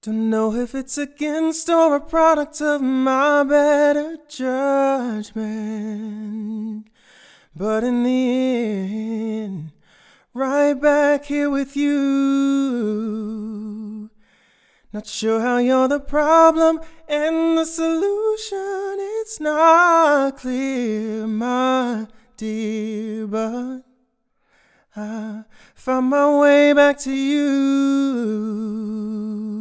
Don't know if it's against or a product of my better judgment, but in the end, right back here with you. Not sure how you're the problem and the solution, it's not clear, my dear, but I found my way back to you.